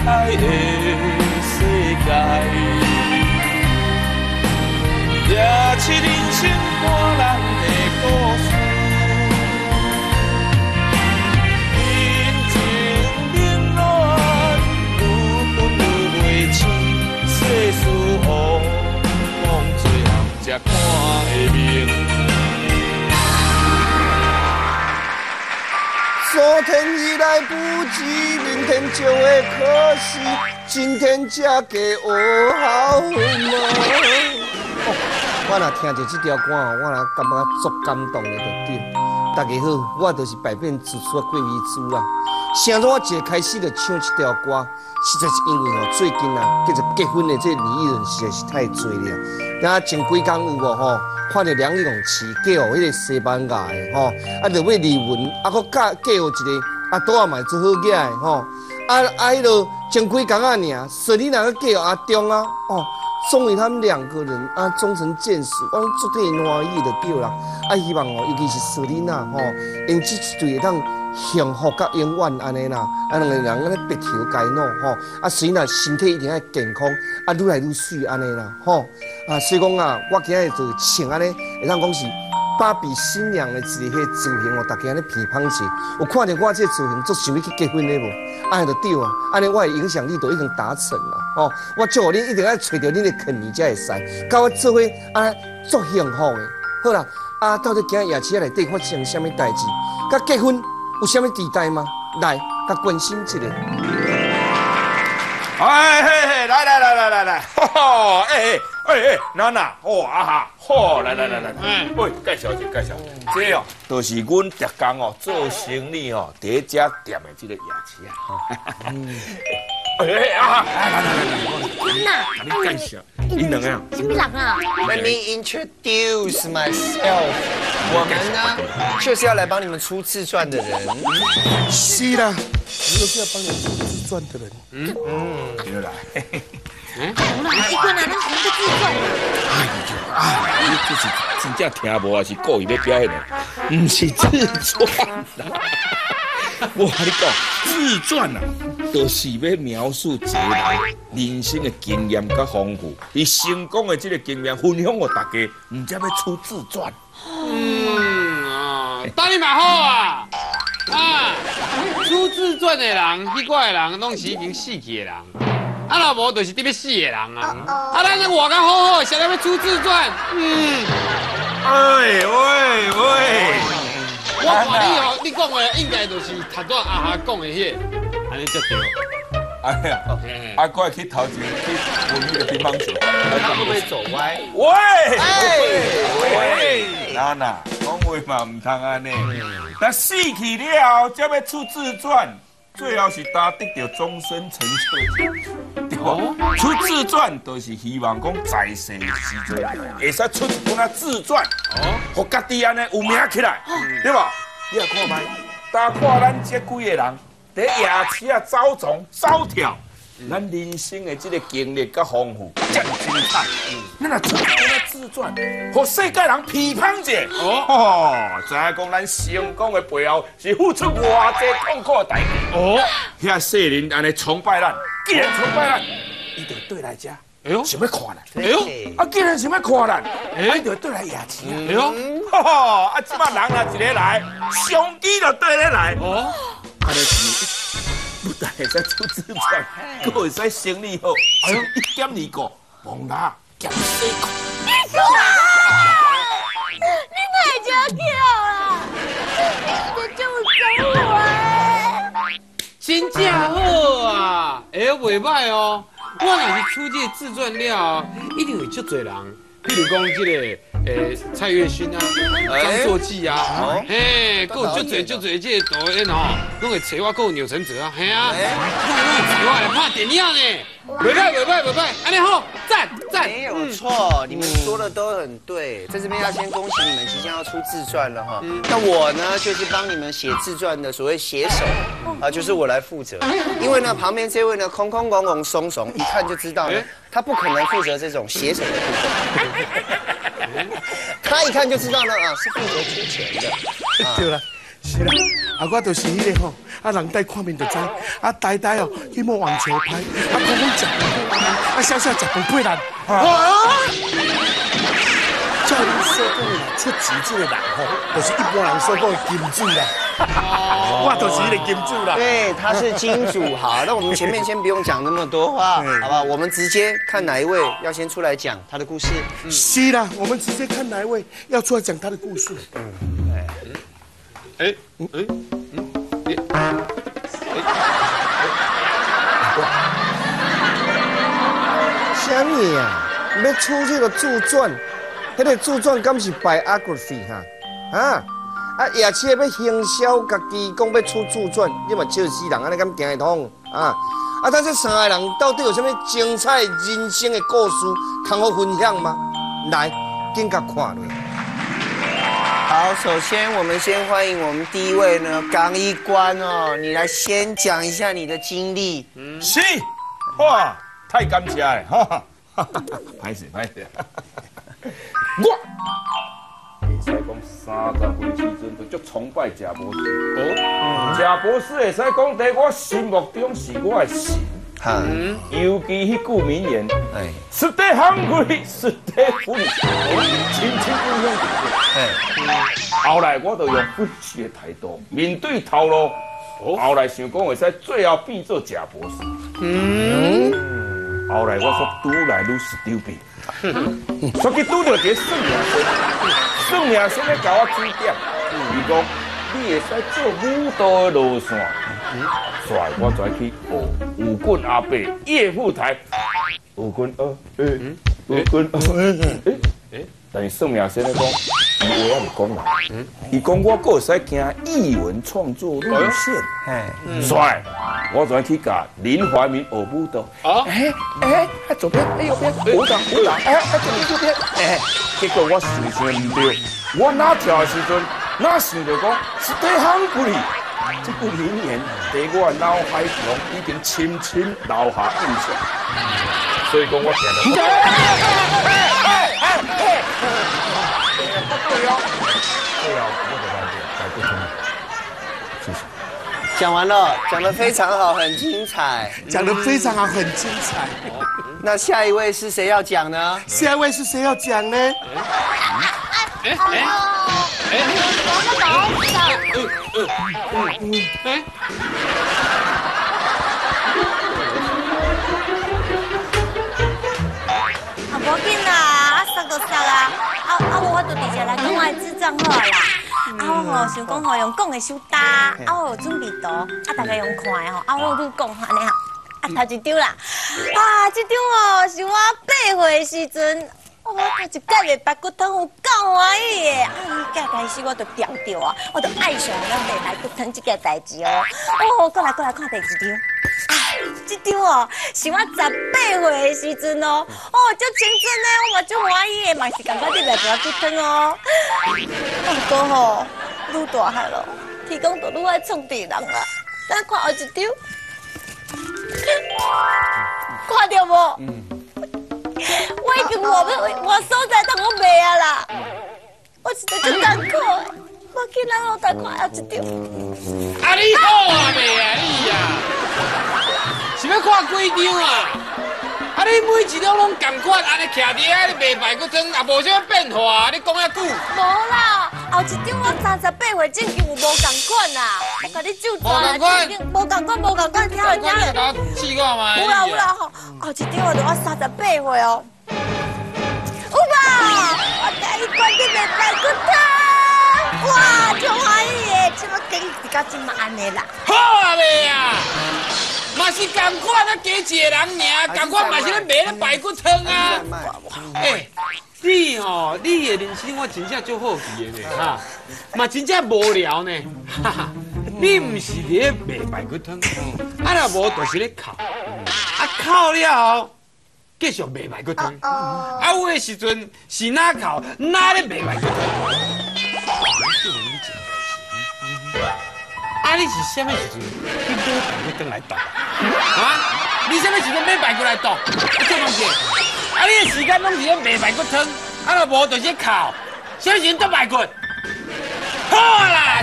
爱的世界，也是人生半人的故事。人情冷暖，愈分愈袂清，世事乌，往最后才看会明。 昨天已来不及，明天就会可惜。今天嫁给我好吗？我若听着这条歌哦，我若感觉足感动的就对。大家好，我就是百变之初的桂米猪啦。啥我一开始就唱这条歌，实在是因为哦，最近啊，叫做结婚的这个离异人实在是太多了。那前几天有无吼？ 看到两个人饲嫁哦，迄个西班牙的吼，啊，就要离婚，啊，搁嫁有一个啊，拄啊嘛做好囝的吼，迄落前几天啊尔，索尼娜个嫁阿中啊，哦，终于他们两个人啊终成眷属，我足替因欢喜就对啦。啊，希望哦，尤其是索尼娜吼，因这一对会当幸福甲永远安尼啦，啊，两个人安尼白头偕老吼，啊，索尼娜身体一定要健康，啊，愈来愈水安尼啦，吼。 啊，所以讲啊，我今日就穿安尼，会当讲是芭比新娘的一个迄个造型哦，大家安尼鼻芳者，有看到我这造型，足想要去结婚的无？安尼就对啊，安尼我的影响力就已经达成了哦。我祝恁一定要找到恁的肯尼才会使，甲我做伙安足幸福的。好啦，啊，到底今日夜市内底发生什么代志？甲结婚有什么期待吗？来，甲关心一下。 哎嘿嘿，来，哈哈，哎，娜娜，哦啊哈，好，来，喂，介绍一下，这哦，就是阮逐工哦做生意哦，第一家店的这个夜市啊。哎啊，来，给你介绍，你两个啊？ 什么人啊 Let me introduce myself。我们呢，就是要来帮你们出自传的人。是啦，我就是要帮你们出自传的人。 对啦。 我哪机关啊？那什么叫自传啊？ 你这是真正听无，还是故意要表现的？不是自传啦。我跟你讲，自传啊，就是要描述一个人人生的经验甲丰富，伊成功的这个经验分享给大家，唔才要出自传。 当然嘛好啊！出自传的人，迄个的人，拢是已经死去的人。啊，若无就是伫要死的人啊！咱这活甲好好，谁要出自传？ 喂！ 我看你哦，你讲的应该就是头段阿哈讲的迄，安尼才对。 哎呀，阿哥去头前去玩那个乒乓球， 他会不会走歪？ 喂，娜娜，讲话嘛唔通安尼。但死去了，才要出自传，最后是达得到终身成就，对吧？出自传就是希望讲在世的时阵，会使出一本自传，互家己安尼有名起来，对吧？你来看卖，大家看咱这几个人在夜市啊走总走跳。咱人生的这个经历甲丰富，真精彩。咱若出一本自传，互世界人批判者，知影讲咱成功的背后是付出偌济痛苦的代价。遐世人安尼崇拜咱，既然崇拜咱，伊就对来遮，想要看咱。既然想要看咱，伊就对来夜市啊。即摆人若一个来，上机就对咧来。安尼是。不但会使出自传，佫会使生意好。1.25，蒙拉减4块。 你太娇俏了，你救生我！ 真正好啊，袂歹哦。我若是出这自传了，一定会足多人，比如讲这个蔡岳勋啊、张作骥啊，嘿，佫有足多这个导演吼，拢会找我，佫有钮承泽啊，嘿啊，拢会找我来拍电影呢。袂歹，安尼好，赞。 没有错，你们说的都很对。在这边要先恭喜你们即将要出自传了哈。那我呢，就是帮你们写自传的所谓写手啊，就是我来负责。因为呢，旁边这位呢，空松，一看就知道呢，他不可能负责这种写手的部分。他一看就知道呢，是负责出钱的。 对了， 是啦，我就是迄个吼，人呆看面就知，呆哦去摸网球拍，空食饭，小小食饭配人。照你所讲的，出钱这个人吼，就是一般人所讲的金主啦。我就是迄个金主啦。 对，他是金主。好，那我们前面先不用讲那么多话，好吧？我们直接看哪一位要先出来讲他的故事。 是啦，我们直接看哪一位要出来讲他的故事。 什么啊？要出这个自传，迄个自传敢是 biography 哈？而且要行销家己，讲要出自传，你嘛笑死人，安尼敢行得通啊？但这三个人到底有什么精彩人生的故事，通好分享吗？来，紧甲看落。好，首先我们先欢迎我们第一位呢，刚一官哦，你来先讲一下你的经历。 是，哇，太感谢了，哈，歹势，我。会使讲30岁时阵就足崇拜贾博士。贾博士会使讲在我心目中是我的神。尤其迄句名言，“Stay hungry, stay free”，深深影响着我。后来我就用分析的态度面对头路。后来想讲会使最后变做贾博士。后来我说愈来愈 stupid， 所以拄到一个算命先，算命先咧甲我指点，伊讲你会使做武道的路线。所以我才去学武棍阿伯叶富台，武棍武棍但是算命先咧讲，伊话也袂讲啦，伊讲我阁会使行艺文创作路线，所以我才去甲林怀民学武道。左边，右边，舞蹈，左边右边，结果我想唔对，我哪跳的时阵，哪想着讲 stay hungry。这句名言在我脑海中已经深深留下印象，所以讲我行得。对啊，我就来不通。谢谢。 讲完了，讲得非常好，很精彩， 讲得非常好，很精彩。 那下一位是谁要讲呢？ 下一位是谁要讲呢？ 无紧啦，杀就杀啊！我就直接来讲我的智障好啦。我想讲吼，用讲的手打，我有准备图，大家用看的吼，我愈讲安尼吼。头一张啦，这张哦是我8岁的时阵。我头一届的白骨汤有够欢喜的，伊届开始我就钓着啊，我就爱上咱卖白骨汤这件代志哦。过来看第二张。这张哦是我18岁的时阵哦，足青春的，我嘛足欢喜的，嘛是感觉你卖白骨汤哦。不过吼，愈大汉咯，天公就愈爱创治人啦。咱看后一张，看到无？我已经我所在都我卖啊啦，我实在足艰苦的，我去咱后台看后一张。 你好啊妹啊你啊，是要看几张啊？你每一张拢同款，安尼徛伫遐咧卖排骨汤，也无啥变化，你讲遐久？ 无啦，后一张我38岁正经有无同款啦，我甲你照抓啦，无同款，听了。 试看嘛。 有啦吼，后一张我38岁哦。有吧？我带你看你卖排骨汤，哇，足欢喜的，即马经济到即马安尼啦。 好啊妹啊！嘛是同款啊，加一个人尔，同款嘛是咧卖咧排骨汤啊。你吼，你的人生我真正足好奇的呢，哈，嘛真正无聊呢，哈哈。你唔是咧卖排骨汤，若无就是咧哭，哭了后继续卖排骨汤，有的时阵是哪哭哪咧卖排骨汤。你是啥物时阵去买排骨汤来炖？你啥物时阵买排骨来炖？做东西？你的时间拢是咧卖排骨汤，若无就是咧哭。啥物时阵炖排骨？好啦，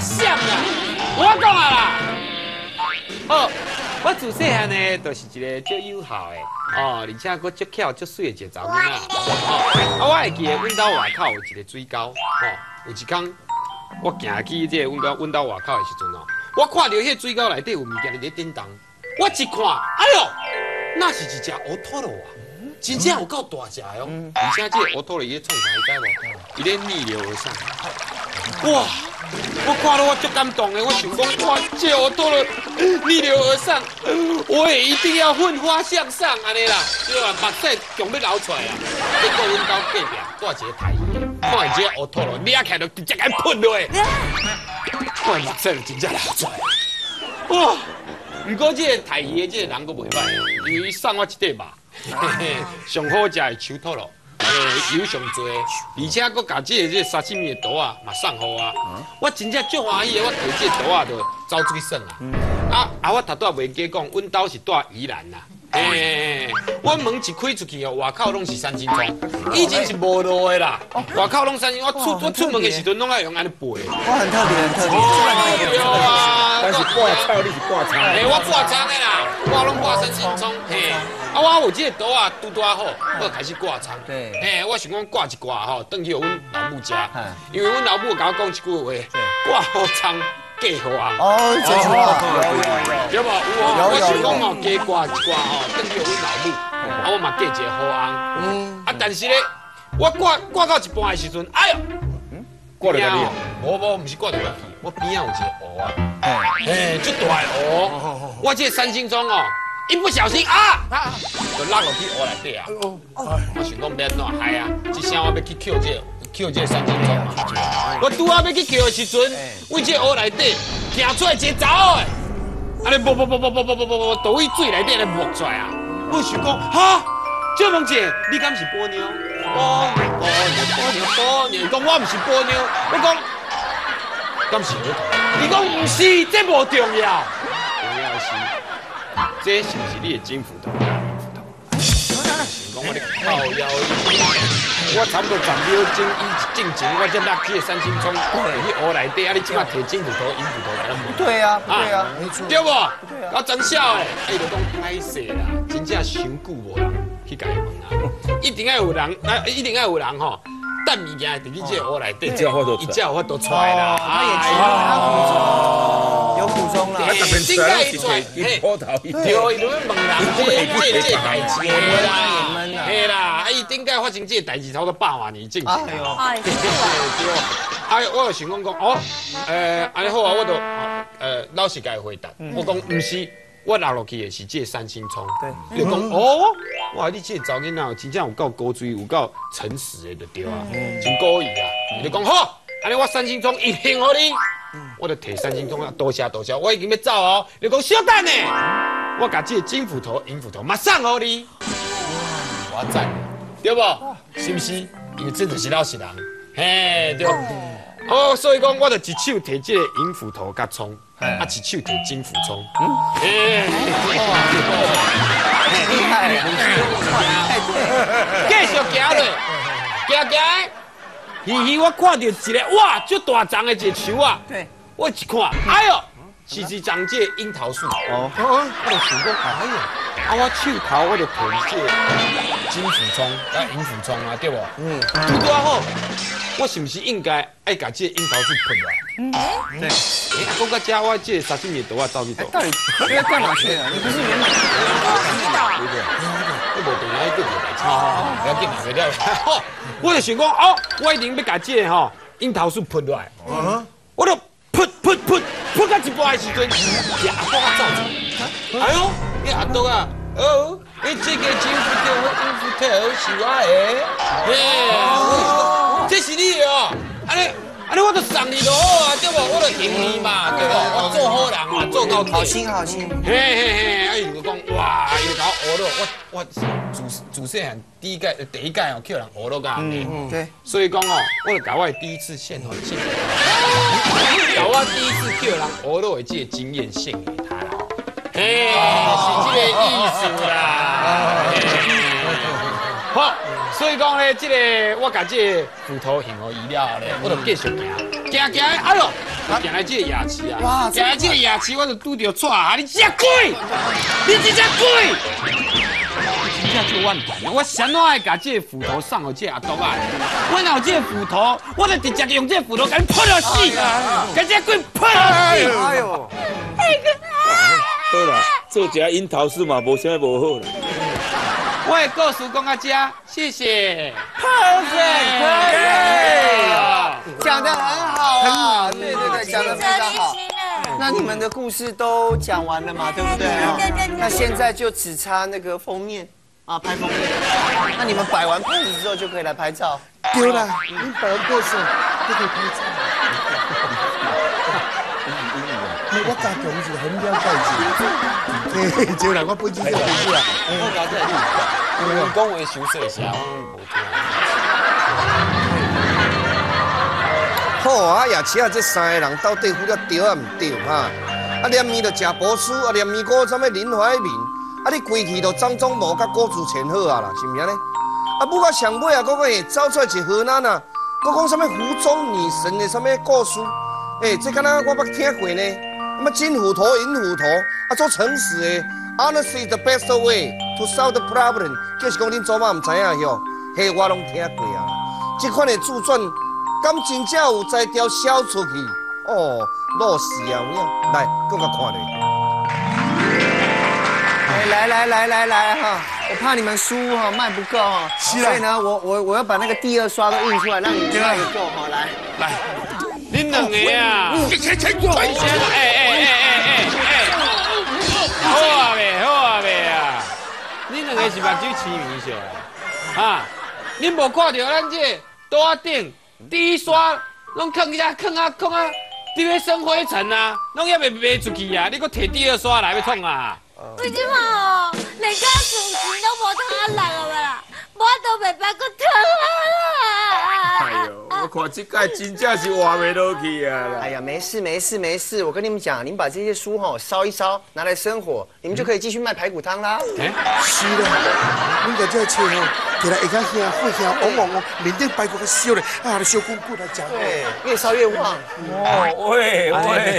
闪啦！我讲啊啦，好，我自细汉呢，就是一个足有效的哦，而且佫足巧、足水的一个查某囡仔。啊，我会记得阮兜外口有一个水沟，哦，有一天我行去这阮兜外口的时阵哦，我看到迄水沟内底有物件伫咧叮当，我一看，哎呦，那是一只乌托罗啊！真正有够大只哦，而且这个乌托罗伊咧创啥，你知无？伊咧逆流而上。哇！我看到我足感动的，我想讲，哇，这乌托罗逆流而上，我也一定要奋发向上安尼啦，对啊，目屎强要流出来啊！结果阮兜隔壁挂一个太爷，看见这个乌托罗掠起来就直接给喷落去，我目屎就真正流出来。哇！不过这个太爷这个人佫袂歹，因为伊送我一块肉。上好食的手托罗，油上多，而且佫甲这个沙西米的刀啊，嘛送互我。我真正足欢喜的，我摕这个刀啊，就走水耍啊。我头拄仔袂记讲，阮兜是住宜兰啦。我门一开出去哦，外口拢是三星窗，以前是无路的啦。外口拢三星，我出门的时阵拢爱用安尼背。 我很特别，很特别。 对啊， 但是挂草，你是挂草。 我挂仓的啦，我拢挂三星窗。我有这个刀啊，拄好，我就开始挂仓。对，我想讲挂一挂吼，转去阮老母家，因为阮老母甲我讲一句话，挂好仓。嫁好啊！ 哦，这句话对无？我想讲吼，加挂一挂吼，等于阮老母，我嘛嫁一个好翁。但是咧，我挂到一半的时阵，哎呦， 挂到哪里？ 无，唔是挂到哪去，我边仔有一个湖啊，足大的湖，我这个三星窗哦，一不小心就落落去湖内底啊！我想讲要安怎嗨啊？一声我要去捡这个三星窗嘛。我拄仔要去捡的时阵，为这湖内底行出来一个查某的，安尼啵，倒去水内底来冒出来啊！我想讲哈，这问姐，你敢是波妞？波妞，讲我唔是波妞，我讲敢是？你讲唔是，这无重要，重要是这是不是你的金斧头？讲我咧靠腰，我差不多10秒钟前，我才落这个三星窗，去湖内底，你即马摕金斧头、银斧头来摸？ 不对啊，没错， 对不？我真笑诶，就讲歹势啦，真正伤久无人去甲伊问啊，一定要有人吼，等物件伫你这个湖内底，伊才有法度出来啦。 他也有苦衷啦， 应该伊出，对，伊就问人这代志啦，嘿啦，伊顶届发生这代志，差不多100万年之前。对，我就想讲安尼好啊，我就老实甲伊回答，我讲唔是，我落落去的是这三星窗。对，伊就讲哇，你这查囡仔真正有够古锥，有够诚实的，就对啊，真故意啊。伊就讲好，安尼我三星窗一定互你。我就摕三星窗啊，多谢，我已经要走哦。你讲小等呢，我甲这个金斧头、银斧头马上互你。我赞，对不？是不是？因为这就是老实人，嘿，对。所以讲，我就一手摕这个银斧头甲葱，一手摕金斧葱。 厉害， 继续行落，行，我看到一个哇，足大丛的一个树啊！对，我一看，哎呦，是一丛这樱桃树。我就想讲，哎呦，我手头我就摕这金斧葱、银斧葱啊，对不？拄好，我是不是应该爱把这樱桃树喷来？对。讲到这，我这沙西米刀啊，走去倒。 到底你要干嘛去啊？你不是原本对不对？我无动来个来炒，不要紧，袂了。我就想讲，我一定要把这个樱桃树喷落来。我就喷到一半的时阵，阿公啊走出，哎呦，你阿公啊，你这个金斧头和银斧头是我的，这是你哦，安尼我就送你就好啊，对不？我就迎你嘛，对不？我做好人嘛，做到底。 好心。 伊就讲哇，伊搞学了，我自细汉第一届哦，叫人学了噶。 对。 所以讲我就搞我第一次献给献，搞我第一次叫人学了的这个经验献给他啦。是这个意思啦。好。所以讲咧，我把这个斧头行互伊了后咧，我就继续行，哎呦， 行来这个夜市啊，行来这个夜市，我就拄着错啊！你这鬼，你这鬼！真正就万般，我想哪会把这个斧头送给这阿东啊？我若有这个斧头，我就直接用这个斧头给你破了死，给这鬼破了死！ 哎呦， 好啦，做一下樱桃树嘛，无啥无好啦。 我的故事讲到这，谢谢。 讲得很好啊，对对对，讲得非常好。那你们的故事都讲完了嘛，对不对？ 对。 那现在就只差那个封面啊，拍封面。那你们摆完 pose 之后就可以来拍照。 对啦，你摆完 pose 就可以拍照。我家同事很了解是，招人我本身就同事啊。 我搞这里，因为讲话收细些，我无听。 好啊，夜市啊，这三个人到底付了对啊唔对哈？啊，连面就食波斯，啊连面果什么林怀民，啊你规气就张忠谋甲郭祖前好啊啦，是毋是安尼？啊，不过上尾啊，佫会走出来一河南啊，佫讲什么湖中女神的什么故事，这敢若我捌听过呢。什么金斧头、银斧头，啊，做诚实的 ，honesty is the best way to solve the problem。就是讲恁祖妈唔知影哟，嘿，我拢听过啊。这款的自传，敢真正有才调销出去？哦，落死啊！来，搁甲看咧。来哈！我怕你们书哈卖不够哈，所以呢，我要把那个第二刷都印出来，让你卖得够哈。来。 恁两个啊！好啊未啊！恁两个是目睭痴迷笑啊！恁无看到咱这桌仔顶第一刷拢放啊，伫咧生灰尘啊，拢还未卖出去啊！你搁摕第二刷来要创啊？ 为什么？人家厝钱都无通啊落啊啦，我都袂把个疼啊啦！ 哎呦，我看这届真正是活袂落去啊啦！ 哎呀，没事，我跟你们讲，你们把这些书哈烧一烧，拿来生火，你们就可以继续卖排骨汤啦。 是啦，恁个这册吼，摕来下较香，火香旺，面顶排骨较烧咧，啊，烧滚滚来食。 对，越烧越旺。 哦，喂，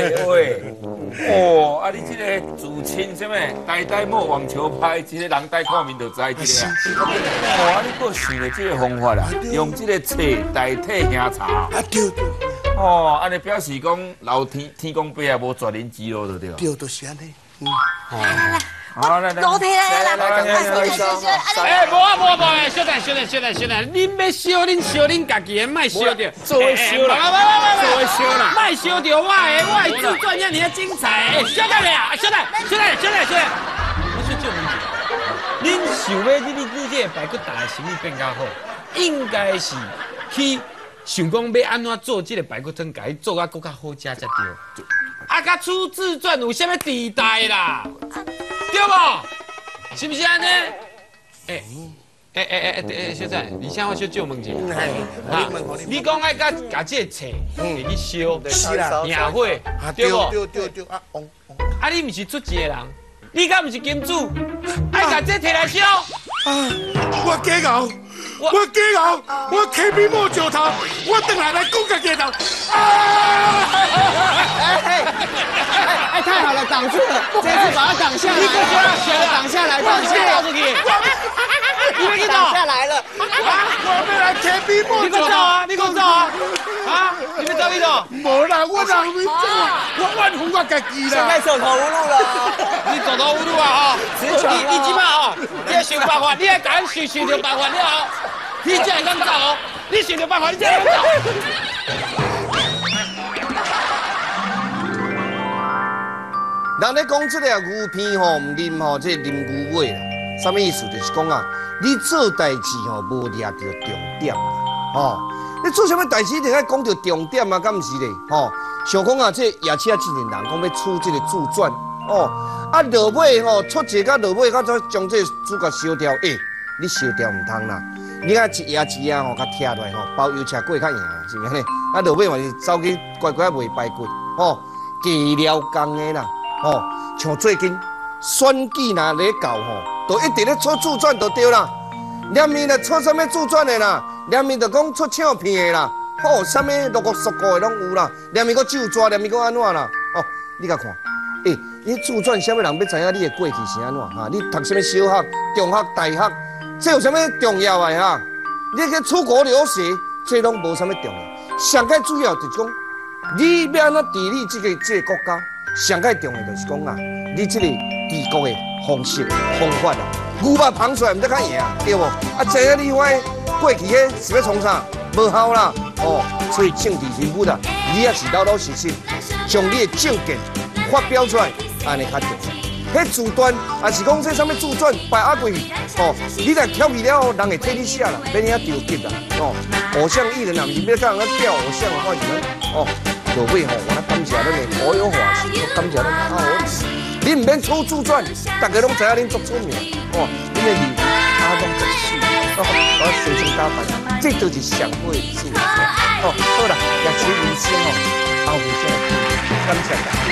哦，啊，你这个自称什么？呆莫网球拍，这个人呆看面就知这个啊。哦，啊，你搁想着这个方法啦，用这个册代替香茶。 啊对。 哦，安尼表示讲老天公伯也无绝人之路，对不对？ 对，就是安尼。 好，来， 楼梯来， 赶快烧一烧。 无，小等，恁要烧，恁烧恁家己的，莫烧着。 做会烧啦，做会烧啦， 莫烧着我的自传遐尔精彩。小等咧，小等，我说救问题，恁想要你这个排骨打的生意变较好，应该是去想讲要安怎做这个排骨汤，甲伊做啊更较好食才对。啊，甲出自传有啥物地带啦？对不？是不是安尼？小仔，而且我小借问一下，你讲爱甲这个册去烧， 是啦， 野火，对不？ 对，啊， 啊，你唔是出钱的人，你敢唔是金主？爱甲这摕来烧？ 我假熬，我起笔莫石头，我等下来讲家己头。 太好了，挡住了，这次把它挡下来，挡下来， 掉出去，你别去走， 挡下来了， 我要来起笔莫石头。 你给我走啊！啊，你别走你走。 无啦，我哪会走？我怨恨我家己啦。 现在走投无路了， 你走投无路啊！你即摆哦，你要想办法，你要敢想着办法了后，你才会敢走哦。你想着办法，你才会敢走。 人咧讲这个牛片吼，唔啉吼，这啉牛尾啦。什么意思？就是讲啊，你做代志吼，无抓到重点啦，吼。你做什么代志一定要讲到重点啊，敢唔是咧？吼，想讲啊，这夜市啊，这人讲要出这个自传，哦，啊，落尾吼，出节到落尾，到再将这主角烧掉，你烧掉唔通啦，你啊一夜一夜吼，甲拆落来吼，包油车过较赢，是毋是呢？啊，落尾嘛是走去乖乖卖排骨，吼，计了工的啦。哦，像最近选举若咧到吼，都一直咧出自传就对啦。连面来出什么自传的啦，连面就讲出唱片的啦。 哦，啥物陆陆续续的拢有啦，连咪个酒抓，连咪个安怎啦？哦，你甲看，你自传啥物人要知影你的过去是安怎哈？你读啥物小学、中学、大学，这有啥物重要的哈？你去出国留学，这拢无啥物重要。上界主要就是讲，你要安怎治理这个国家，上界重要就是讲啊，你这个治国的方式方法啊，牛肉捧出来毋得较赢，对无？啊，知影你块过去迄是要创啥？无效啦，哦，所以政治人物啊，你也是老老实实，将你的政见发表出来，安尼较重要。迄自传也是讲说啥物自传摆压过去，哦，你若挑去了，人会替你写啦，免遐着急啦，哦。偶像艺人啊，毋是要甲人钓偶像的话是讲，哦，各位吼，我来感谢恁的好友华喜，感谢恁好好子，你毋免出自传，大家拢知影恁足出名，哦，恁的面阿拢足水，哦，我随身打扮，这就是上好的自传，哦，好啦，也请明星哦，后面再来，感谢大家。